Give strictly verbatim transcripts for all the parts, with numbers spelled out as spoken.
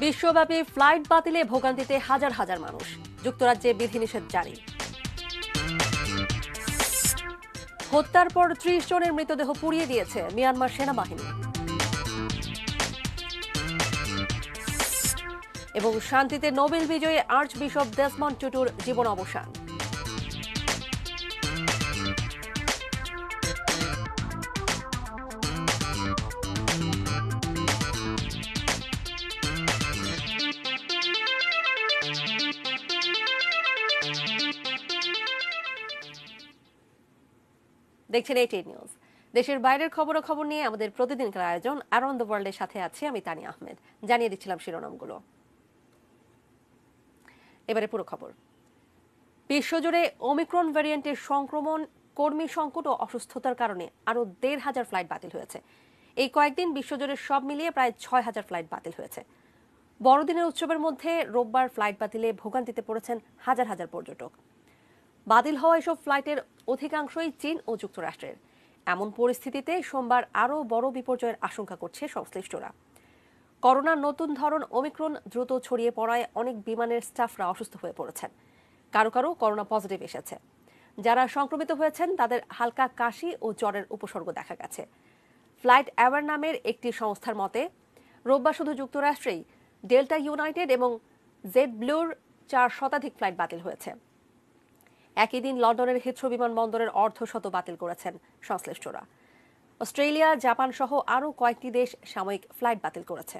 বিশ্বব্যাপী ফ্লাইট বাতিলে ভোগান্তিতে হাজার হাজার মানুষ, যুক্তরাজ্যে বিধিনিষেধ জারি। হত্যার পর ত্রিশ জনের মৃতদেহ পুড়িয়ে দিয়েছে মিয়ানমার সেনাবাহিনী। এবং শান্তিতে নোবেল বিজয়ী আর্চ বিশপ ডেসমন্ড টুটুর জীবন অবসান। দেখছেন এটিএন নিউজ। দেশের বাইরের খবর খবর নিয়ে আমাদের প্রতিদিনকার আয়োজন অ্যারাউন্ড দ্য ওয়ার্ল্ডের সাথে আছি আমি তানিয়া আহমেদ। জানিয়ে দিচ্ছিলাম শিরোনামগুলো। এবারে পুরো খবর। বিশ্বজুড়ে ওমিক্রন ভ্যারিয়েন্টের সংক্রমণ, কর্মী সংকট ও অসুস্থতার কারণে আরও দেড় হাজার ফ্লাইট বাতিল হয়েছে। এই কয়েকদিন বিশ্বজুড়ে সব মিলিয়ে প্রায় ছয় হাজার ফ্লাইট বাতিল হয়েছে। বড়দিনের উৎসবের মধ্যে রোববার ফ্লাইট বাতিলে ভোগান্তিতে পড়েছেন হাজার হাজার পর্যটক। বাতিল হওয়া এসব ফ্লাইটের অধিকাংশই চীন ও যুক্তরাষ্ট্রের। এমন পরিস্থিতিতে সোমবার আরও বড় বিপর্যয়ের আশঙ্কা করছে সংশ্লিষ্টরা। করোনার নতুন ধরন ওমিক্রন দ্রুত ছড়িয়ে পড়ায় অনেক বিমানের স্টাফরা অসুস্থ হয়ে পড়েছেন। কারো কারো করোনা পজিটিভ এসেছে। যারা সংক্রমিত হয়েছেন তাদের হালকা কাশি ও জ্বরের উপসর্গ দেখা গেছে। ফ্লাইট অ্যাওয়ার নামের একটি সংস্থার মতে রোববার শুধু যুক্তরাষ্ট্রেই ডেল্টা ইউনাইটেড এবং জেড ব্লুর চার শতাধিক ফ্লাইট বাতিল হয়েছে। একই দিন লন্ডনের হিথ্রো বিমানবন্দরের অর্ধশত বাতিল করেছেন সংশ্লিষ্টরা। অস্ট্রেলিয়া, জাপান সহ আরও কয়েকটি দেশ সাময়িক ফ্লাইট বাতিল করেছে।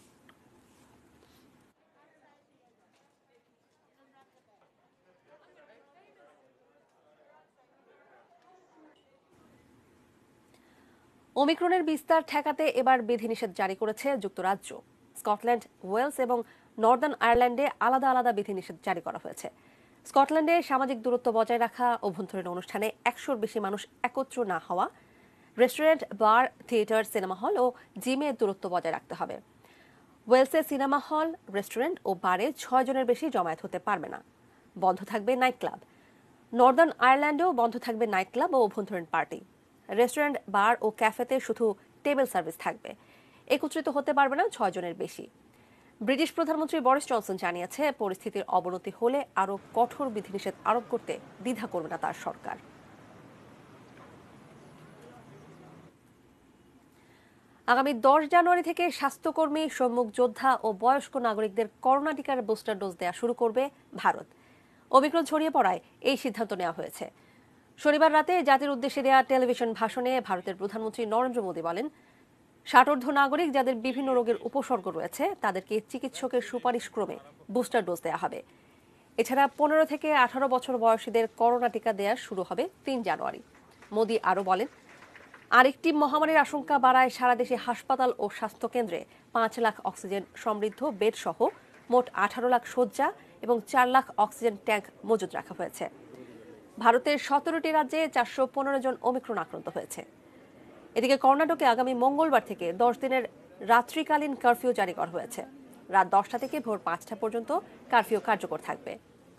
ওমিক্রনের বিস্তার ঠেকাতে এবার বিধিনিষেধ জারি করেছে যুক্তরাজ্য। স্কটল্যান্ড, ওয়েলস এবং নর্দার্ন আয়ারল্যান্ডে আলাদা আলাদা বিধিনিষেধ জারি করা হয়েছে। স্কটল্যান্ডে সামাজিক দূরত্ব বজায় রাখা, অভ্যন্তরীণ অনুষ্ঠানে একশোর বেশি মানুষ একত্র না হওয়া, রেস্টুরেন্ট, বার, থিয়েটার, সিনেমা হল ও জিমে দূরত্ব বজায় রাখতে হবে। ওয়েলসে সিনেমা হল, রেস্টুরেন্ট ও বারে ছয় জনের বেশি জমায়েত হতে পারবে না। বন্ধ থাকবে নাইট ক্লাব। নর্দার্ন আয়ারল্যান্ডেও বন্ধ থাকবে নাইট ক্লাব ও অভ্যন্তরীণ পার্টি। রেস্টুরেন্ট, বার ও ক্যাফেতে শুধু টেবিল সার্ভিস থাকবে। একত্রিত হতে পারবে না ছয় জনের বেশি। ব্রিটিশ প্রধানমন্ত্রী বরিস জনসন জানিয়েছে, পরিস্থিতির অবনতি হলে আরও কঠোর বিধিনিষেধ আরোপ করতে দ্বিধা করবে না তার সরকার। আগামী দশ জানুয়ারি থেকে স্বাস্থ্যকর্মী, সম্মুখ যোদ্ধা ও বয়স্ক নাগরিকদের করোনা টিকার বুস্টার ডোজ দেওয়া শুরু করবে ভারত। ওমিক্রন ছড়িয়ে পড়ায় এই সিদ্ধান্ত নেওয়া হয়েছে। শনিবার রাতে জাতির উদ্দেশ্যে দেওয়া টেলিভিশন ভাষণে ভারতের প্রধানমন্ত্রী নরেন্দ্র মোদী বলেন, ষাটোর্ধ্ব নাগরিক যাদের বিভিন্ন রোগের উপসর্গ রয়েছে তাদেরকে চিকিৎসকের সুপারিশ ক্রমে বুস্টার ডোজ দেওয়া হবে। এছাড়া পনেরো থেকে আঠারো বছর বয়সীদের করোনা টিকা দেওয়া শুরু হবে তিন জানুয়ারি। মোদী আরও বলেন, আরেকটি মহামারীর আশঙ্কা বাড়ায় সারা দেশে হাসপাতাল ও স্বাস্থ্যকেন্দ্রে পাঁচ লাখ অক্সিজেন সমৃদ্ধ বেড সহ মোট আঠারো লাখ শয্যা এবং চার লাখ অক্সিজেন ট্যাঙ্ক মজুত রাখা হয়েছে। ভারতের সতেরোটি রাজ্যে চারশো পনেরো জন ওমিক্রন আক্রান্ত হয়েছে। এদিকে কর্ণাটকে আগামী মঙ্গলবার থেকে দশ দিনের রাত্রিকালীন কারফিউ জারি করা হয়েছে। রাত দশটা থেকে ভোর পাঁচটা পর্যন্ত কারফিউ কার্যকর থাকবে।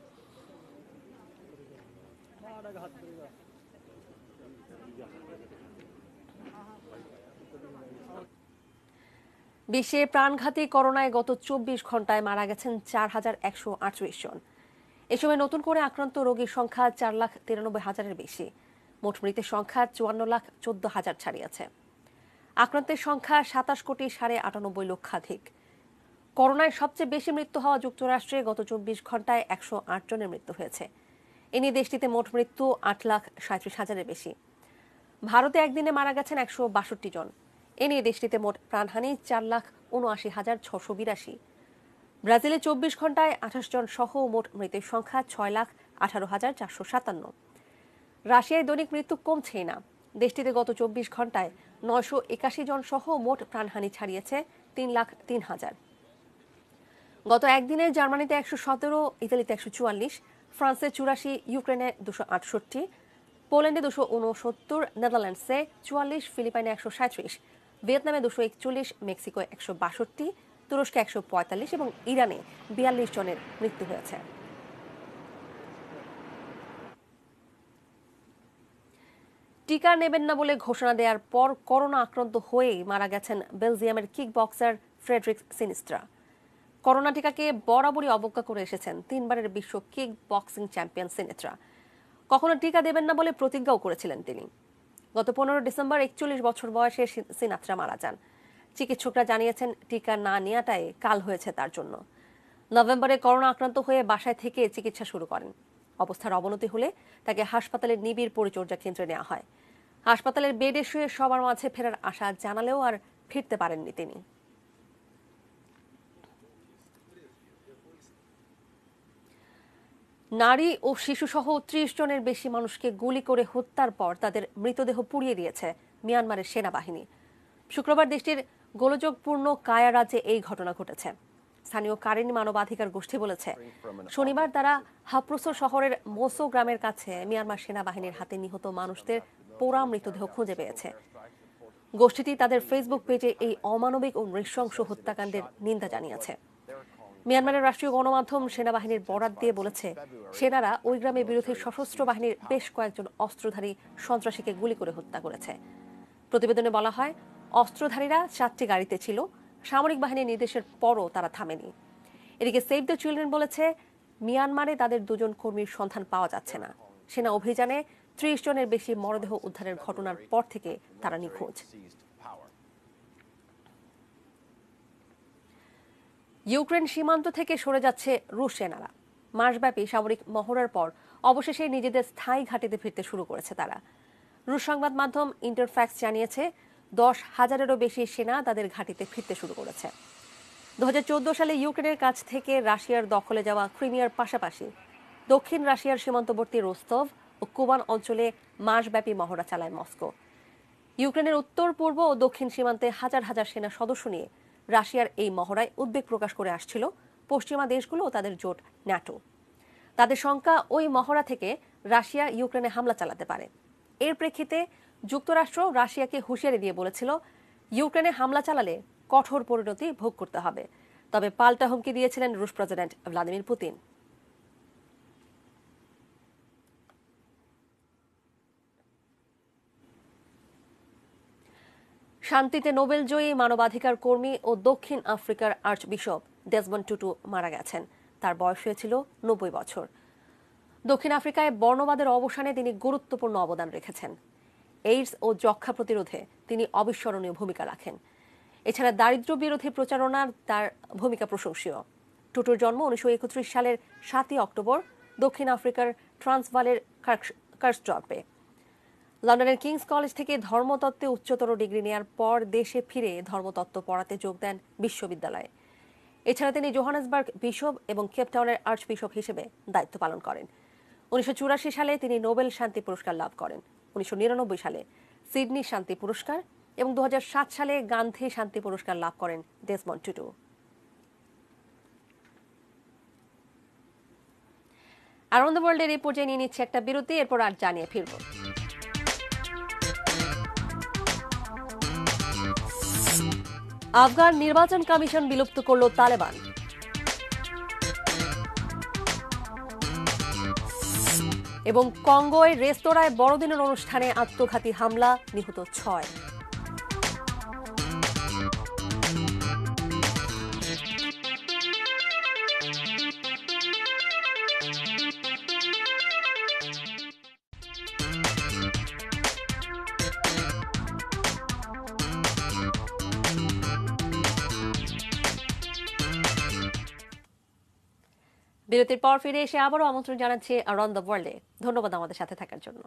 বিশ্বে প্রাণঘাতী করোনায় গত চব্বিশ ঘন্টায় মারা গেছেন চার হাজার একশো আটত্রিশ জন। এ সময় নতুন করে আক্রান্ত রোগীর সংখ্যা চার লাখ তিরানব্বই হাজারের বেশি। মোট মৃতের সংখ্যা চুয়ান্ন লাখ চোদ্দ হাজার ছাড়িয়েছে। আক্রান্তের সংখ্যা সাতাশ কোটি সাড়ে আটানব্বই লক্ষাধিক। করোনায় সবচেয়ে বেশি মৃত্যু হওয়া যুক্তরাষ্ট্রে গত চব্বিশ ঘন্টায় একশো আট জনের মৃত্যু হয়েছে। এ নিয়ে দেশটিতে মোট মৃত্যু আট লাখ সাঁত্রিশ হাজারের বেশি। ভারতে একদিনে মারা গেছেন একশো বাষট্টি জন। এ নিয়ে দেশটিতে মোট প্রাণহানি চার লাখ উনআশি হাজার ছশো বিরাশি। ব্রাজিলে চব্বিশ ঘন্টায় আঠাশ জন সহ মোট মৃতের সংখ্যা ছয় লাখ আঠারো হাজার চারশো সাতান্ন। রাশিয়ায় দৈনিক মৃত্যু কমছেই না। দেশটিতে গত চব্বিশ ঘন্টায় নয়শো একাশি জন সহ মোট প্রাণহানি ছাড়িয়েছে তিন লাখ তিন হাজার। গত একদিনে জার্মানিতে একশো সতেরো, ইতালিতে একশো চুয়াল্লিশ, ফ্রান্সে চুরাশি, ইউক্রেনে দুশো আটষট্টি, পোল্যান্ডে দুশো উনসত্তর, নেদারল্যান্ডসে চুয়াল্লিশ, ফিলিপাইনে একশো সাঁত্রিশ, ভিয়েতনামে দুশো একচল্লিশ, মেক্সিকোয় একশো বাষট্টি, তুরস্কে একশো পঁয়তাল্লিশ এবং ইরানে বিয়াল্লিশ জনের মৃত্যু হয়েছে। টিকা নেবেন না বলে ঘোষণা দেওয়ার পর করোনা আক্রান্ত হয়েই মারা গেছেন বেলজিয়ামের kick boxer Frederik Sinistra. Corona টিকাকে বরাবরই অবজ্ঞা করে এসেছেন তিনবারের বিশ্ব কিক বক্সিং চ্যাম্পিয়ন সিনেত্রা। কখনো টিকা দেবেন না বলে প্রতিজ্ঞাও করেছিলেন তিনি। গত পনেরো ডিসেম্বর একচল্লিশ বছর বয়সে সিনাত্রা মারা যান। চিকিৎসকরা জানিয়েছেন টিকা না নেওয়াটাই কাল হয়েছে তার জন্য। নভেম্বরে করোনা আক্রান্ত হয়ে বাসায় থেকে চিকিৎসা শুরু করেন। অবস্থার অবনতি হলে তাকে হাসপাতালের নিবিড় পরিচর্যা কেন্দ্রে নেওয়া হয়। হাসপাতালের বেডে শুয়ে সবার মাঝে ফেরার আশা জানালেও আর ফিরতে পারেননি তিনি। নারী ও শিশুসহ ত্রিশ জনের বেশি মানুষকে গুলি করে হত্যার পর তাদের মৃতদেহ পুড়িয়ে দিয়েছে মিয়ানমারের সেনাবাহিনী। শুক্রবার দেশটির গোলযোগপূর্ণ কায়া রাজ্যে এই ঘটনা ঘটেছে। স্থানীয় কারেনি মানবাধিকার গোষ্ঠী বলেছে, শনিবার তারা হাপ্রোসো শহরের মোসো গ্রামের কাছে মিয়ানমার সেনাবাহিনীর হাতে নিহত মানুষদের পোড়া মৃতদেহ খুঁজে পেয়েছে। গোষ্ঠীটি তাদের ফেসবুক পেজে এই অমানবিক ও নৃশংস হত্যাকাণ্ডের নিন্দা জানিয়েছে। মিয়ানমারের রাষ্ট্রীয় গণমাধ্যম সেনাবাহিনীর বরাত দিয়ে বলেছে, সেনারা ওই গ্রামে বিরোধী সশস্ত্র বাহিনীর বেশ কয়েকজন অস্ত্রধারী সন্ত্রাসীকে গুলি করে হত্যা করেছে। প্রতিবেদনে বলা হয়, অস্ত্রধারীরা সাতটি গাড়িতে ছিল। সামরিক বাহিনীর নির্দেশের পরও তারা থামেনি। এদিকে সেভ দ্য চিলড্রেন বলেছে, মিয়ানমারে তাদের দুজন কর্মীর সন্ধান পাওয়া যাচ্ছে না। সেনা অভিযানে ত্রিশ জনের বেশি মরদেহ উদ্ধারের ঘটনার পর থেকে তারা নিখোঁজ। ইউক্রেন সীমান্ত থেকে সরে যাচ্ছে রুশ সেনারা। মাসব্যাপী সামরিক মহড়ার পর অবশেষে নিজেদের স্থায়ী ঘাঁটিতে ফিরতে শুরু করেছে তারা। রুশ সংবাদ মাধ্যম ইন্টারফ্যাক্স জানিয়েছে, দশ হাজারেরও বেশি সেনা তাদের ঘাঁটিতে ফিরতে শুরু করেছে। দু হাজার চোদ্দ সালে ইউক্রেনের কাছ থেকে রাশিয়ার দখলে যাওয়া ক্রিমিয়ার পাশাপাশি দক্ষিণ রাশিয়ার সীমান্তবর্তী রোস্তভ ও কুবান অঞ্চলে মাসব্যাপী মহড়া চালায় মস্কো। ইউক্রেনের উত্তর পূর্ব ও দক্ষিণ সীমান্তে হাজার হাজার সেনা সদস্য নিয়ে রাশিয়ার এই মহড়ায় উদ্বেগ প্রকাশ করে আসছিল পশ্চিমা দেশগুলো ও তাদের জোট ন্যাটো। তাদের শঙ্কা, ওই মহড়া থেকে রাশিয়া ইউক্রেনে হামলা চালাতে পারে। এর প্রেক্ষিতে যুক্তরাষ্ট্র রাশিয়াকে হুঁশিয়ারি দিয়ে বলেছিল, ইউক্রেনে হামলা চালালে কঠোর পরিণতি ভোগ করতে হবে। তবে পাল্টা হুমকি দিয়েছিলেন রুশ প্রেসিডেন্ট ভ্লাদিমির পুতিন। শান্তিতে নোবেল জয়ী মানবাধিকার কর্মী ও দক্ষিণ আফ্রিকার আর্চ বিশপ ডেসমন্ড টুটু মারা গেছেন। তার বয়স হয়েছিল নব্বই বছর। দক্ষিণ আফ্রিকায় বর্ণবাদের অবসানে তিনি গুরুত্বপূর্ণ অবদান রেখেছেন। এইডস ও যক্ষ্মা প্রতিরোধে তিনি অবিস্মরণীয় ভূমিকা রাখেন। এছাড়া দারিদ্র্য বিরোধী প্রচারণার তার ভূমিকা প্রশংসনীয়। টুটুর জন্ম উনিশশো একত্রিশ সালের সাতই অক্টোবর দক্ষিণ আফ্রিকার ট্রান্সভালের কার্সড্রপে। লন্ডনের কিংস কলেজ থেকে ধর্মতত্ত্বে উচ্চতর ডিগ্রি নেয়ার পর দেশে ফিরে ধর্মতত্ত্ব পড়াতে যোগ দেন বিশ্ববিদ্যালয়ে। এছাড়া তিনি জোহানেসবার্গ বিশপ এবং কেপটাউনের আর্চ বিশপ হিসেবে দায়িত্ব পালন করেন। উনিশশো চুরাশি সালে তিনি নোবেল শান্তি পুরস্কার লাভ করেন। উনিশশো নিরানব্বই সালে সিডনি শান্তি পুরস্কার এবং দু হাজার সাত সালে গান্ধী শান্তি পুরস্কার লাভ করেন ডেসমন্ড টুটু। অ্যারাউন্ড দ্য ওয়ার্ল্ডের এই পর্যায়ে নিয়ে নিচ্ছে একটা বিরতি, এরপর আর জানিয়ে ফিরব। আফগান নির্বাচন কমিশন বিলুপ্ত করল তালেবান। এবং কঙ্গোয় রেস্তোরাঁয় বড়দিনের অনুষ্ঠানে আত্মঘাতী হামলা, নিহত ছয়। বিরতির পর ফিরে এসে আবারও আমন্ত্রণ জানাচ্ছি অ্যারাউন্ড দ্য ওয়ার্ল্ডে। ধন্যবাদ আমাদের সাথে থাকার জন্য।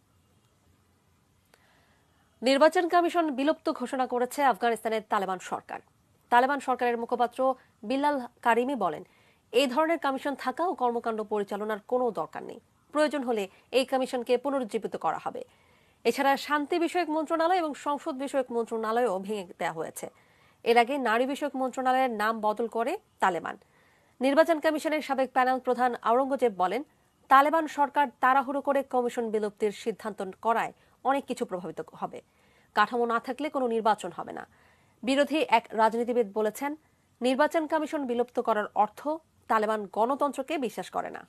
নির্বাচন কমিশন বিলুপ্ত ঘোষণা করেছে আফগানিস্তানের তালেবান সরকার। তালেবান সরকারের মুখপাত্র বিল্লাল কারিমি বলেন, এই ধরনের কমিশন থাকা ও কর্মকাণ্ড পরিচালনার কোনো দরকার নেই। প্রয়োজন হলে এই কমিশনকে পুনরুজ্জীবিত করা হবে। এছাড়া শান্তি বিষয়ক মন্ত্রণালয় এবং সংসদ বিষয়ক মন্ত্রণালয়ও ভেঙে দেওয়া হয়েছে। এর আগে নারী বিষয়ক মন্ত্রণালয়ের নাম বদল করে তালেবান। নির্বাচন কমিশনের সাবেক প্যানেল প্রধান আওরঙ্গজেব বলেন, তালেবান সরকার তাড়াহুড়ো করে কমিশন বিলুপ্তির সিদ্ধান্ত করায় অনেক কিছু প্রভাবিত হবে। কাঠামো না থাকলে কোনো নির্বাচন হবে না। বিরোধী এক রাজনীতিবিদ বলেছেন, নির্বাচন কমিশন বিলুপ্ত করার অর্থ তালেবান গণতন্ত্রকে বিশ্বাস করে না।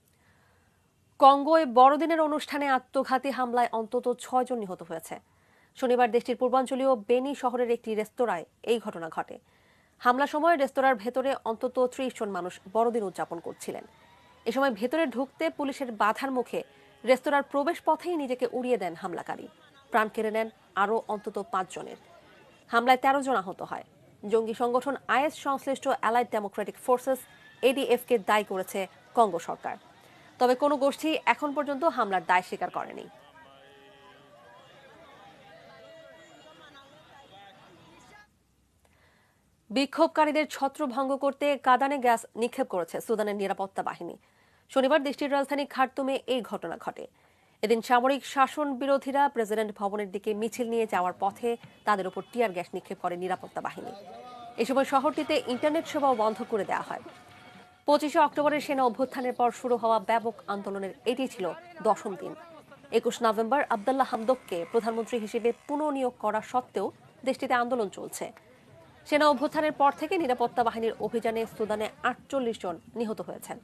কঙ্গোয় বড়দিনের অনুষ্ঠানে আত্মঘাতী হামলায় অন্তত ছয় জন নিহত হয়েছে। শনিবার দেশটির পূর্বাঞ্চলীয় বেনি শহরের একটি রেস্তোরাঁয় এই ঘটনা ঘটে। হামলার সময় রেস্তোরাঁর ভেতরে অন্তত ত্রিশ জন মানুষ বড়দিন উদযাপন করছিলেন। এ সময় ভেতরে ঢুকতে পুলিশের বাধার মুখে রেস্তোরাঁর প্রবেশ পথেই নিজেকে উড়িয়ে দেন হামলাকারী। প্রাণ কেড়ে নেন আরও অন্তত পাঁচ জনের। হামলায় তেরো জন আহত হয়। জঙ্গি সংগঠন আইএস সংশ্লিষ্ট অ্যালাইড ডেমোক্রেটিক ফোর্সেস এডিএফকে দায়ী করেছে কঙ্গো সরকার। তবে কোনো গোষ্ঠী এখন পর্যন্ত হামলার দায় স্বীকার করেনি। বিক্ষোভকারীদের ছত্রভঙ্গ করতে কাঁদানে গ্যাস নিক্ষেপ করেছে সুদানের নিরাপত্তা বাহিনী। শনিবার দেশটির রাজধানী খার্তুমে এই ঘটনা ঘটে। এদিন সামরিক শাসন বিরোধীরা প্রেসিডেন্ট ভবনের দিকে মিছিল নিয়ে যাওয়ার পথে তাদের উপর টিয়ার গ্যাস নিক্ষেপ করে নিরাপত্তা বাহিনী। এ সময় শহরটিতে ইন্টারনেট সেবাও বন্ধ করে দেওয়া হয়। পঁচিশে অক্টোবরের সেনা অভ্যুত্থানের পর শুরু হওয়া ব্যাপক আন্দোলনের এটি ছিল দশম দিন। একুশ নভেম্বর আবদুল্লাহ হামদোককে প্রধানমন্ত্রী হিসেবে পুনঃনিয়োগ করা সত্ত্বেও দেশটিতে আন্দোলন চলছে। সেনা অভ্যুত্থানের পর থেকে নিরাপত্তা বাহিনীর অভিযানে সুদানে আটচল্লিশ জন নিহত হয়েছেন।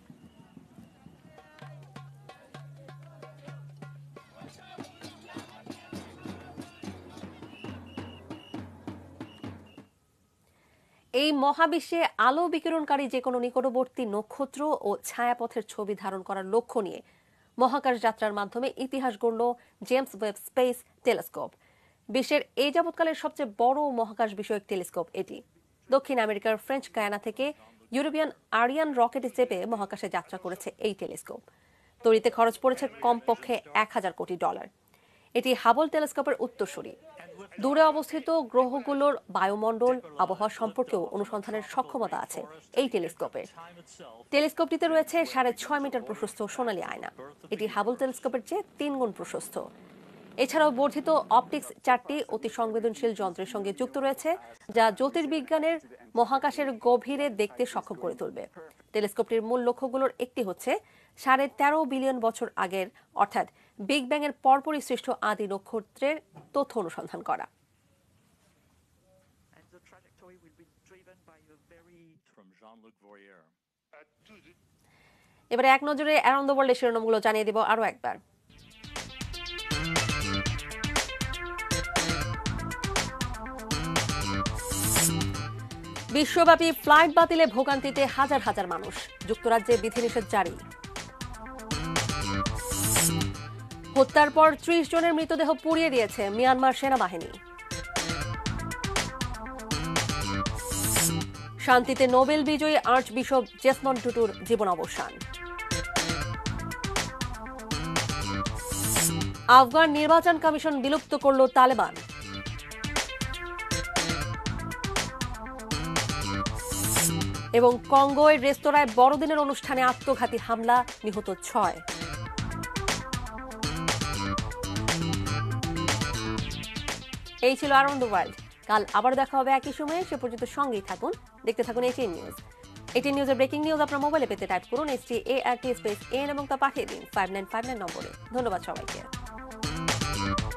এই মহাবিশ্বে আলো বিকিরণকারী যে কোনো নিকটবর্তী নক্ষত্র ও ছায়াপথের ছবি ধারণ করার লক্ষ্য নিয়ে মহাকাশ যাত্রার মাধ্যমে ইতিহাস গড়ল জেমস ওয়েব স্পেস টেলিস্কোপ। বিশ্বের এই যাবৎকালের সবচেয়ে বড় মহাকাশ বিষয়ক টেলিস্কোপ এটি। দক্ষিণ আমেরিকার ফ্রেঞ্চ গায়ানা থেকে ইউরোপিয়ান আরিয়ান রকেটে চেপে মহাকাশে যাত্রা করেছে এই টেলিস্কোপ। তৈরিতে খরচ পড়েছে কমপক্ষে এক হাজার কোটি ডলার। এটি হাবল টেলিস্কোপের উত্তরসূরি। দূরে অবস্থিত গ্রহগুলোর বায়ুমণ্ডল আবহাওয়া সম্পর্কেও অনুসন্ধানের সক্ষমতা আছে এই টেলিস্কোপের। টেলিস্কোপটিতে রয়েছে সাড়ে ছয় মিটার প্রশস্ত সোনালী আয়না। এটি হাবল টেলিস্কোপের চেয়ে তিন গুণ প্রশস্ত। এছাড়াও বর্ধিত অপটিক্স চারটি অতি সংবেদনশীল যন্ত্রের সঙ্গে যুক্ত রয়েছে, যা জ্যোতির্বিজ্ঞানের মহাকাশের গভীরে দেখতে সক্ষম করে তুলবে। টেলিস্কোপটির মূল লক্ষ্যগুলোর একটি হচ্ছে সাড়ে তেরো বিলিয়ন বছর আগের অর্থাৎ বিগ ব্যাং এর পরপরই সৃষ্ট আদি নক্ষত্রের তথ্য অনুসন্ধান করা। এবারে এক নজরে অ্যারাউন্ড দ্য ওয়ার্ল্ডের শিরোনামগুলো জানিয়ে দেব আরো একবার। বিশ্বব্যাপী ফ্লাইট বাতিলে ভোগান্তিতে হাজার হাজার মানুষ। যুক্তরাজ্যে বিধিনিষেধ জারি। হত্যার পর ত্রিশ জনের মৃতদেহ পুড়িয়ে দিয়েছে মিয়ানমার সেনাবাহিনী। শান্তিতে নোবেল বিজয়ী আর্চ বিশপ জেসমন্ড টুটুর জীবনাবসান। আফগান নির্বাচন কমিশন বিলুপ্ত করল তালেবান। এবং কঙ্গোয় রেস্তোরাঁয় বড়দিনের অনুষ্ঠানে আত্মঘাতী হামলা, নিহত ছয়। এই ছিল অ্যারাউন্ড দ্য ওয়ার্ল্ড। কাল আবার দেখা হবে একই সময়ে। সে পর্যন্ত সঙ্গেই থাকুন, দেখতে থাকুন এটিএন নিউজ। এটিএন নিউজের ব্রেকিং নিউজ আপনার মোবাইলে পেতে টাইপ করুন S T A R T space N এবং তা পাঠিয়ে দিন ফাইভ নাইন ফাইভ নাইন নম্বরে। ধন্যবাদ সবাইকে।